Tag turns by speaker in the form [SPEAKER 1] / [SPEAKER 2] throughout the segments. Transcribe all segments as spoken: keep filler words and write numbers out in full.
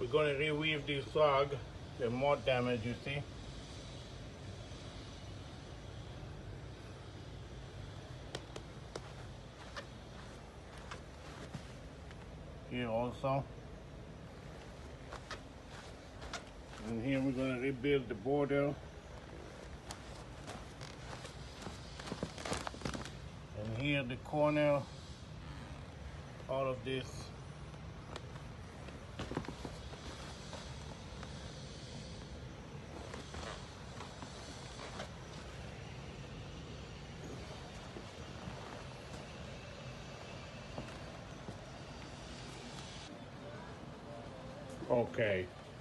[SPEAKER 1] We're going to reweave this log, the mud damage you see. Here also. And here we're going to rebuild the border. And here the corner, all of this. Okay,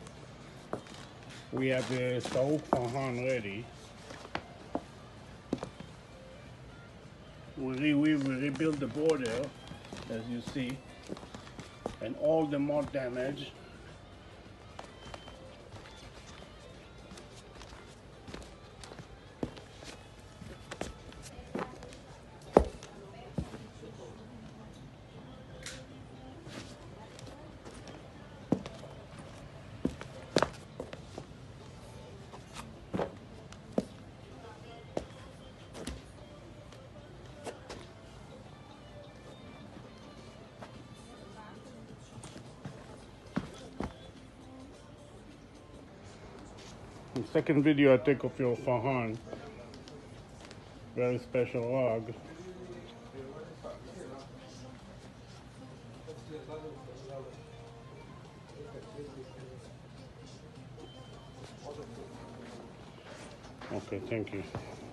[SPEAKER 1] we have the Sauk Fahan ready. We, re we rebuild the border, as you see, and all the mud damage. The second video I take of your Fahan, very special log. Okay, thank you.